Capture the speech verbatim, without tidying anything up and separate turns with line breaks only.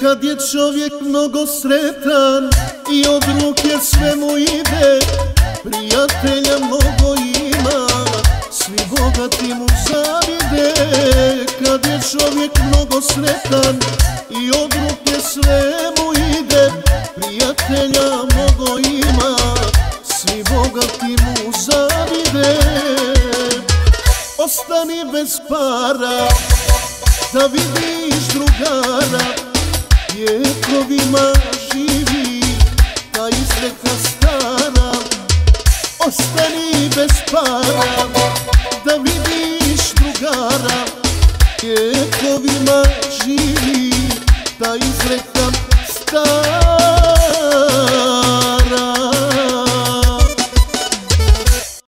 Kad je čovjek mnogo sretan i od ruke sve mu ide, prijatelja mnogo ima, svi bogati mu zavide. Kad je čovjek mnogo sretan i od ruke sve mu ide, prijatelja mnogo ima, svi bogati mu zavide. Ostani bez para da vidiš drugara, vjekovima živi ta izreka stara. Ostani bez para da vidiš drugara, vjekovima živi ta izreka stara.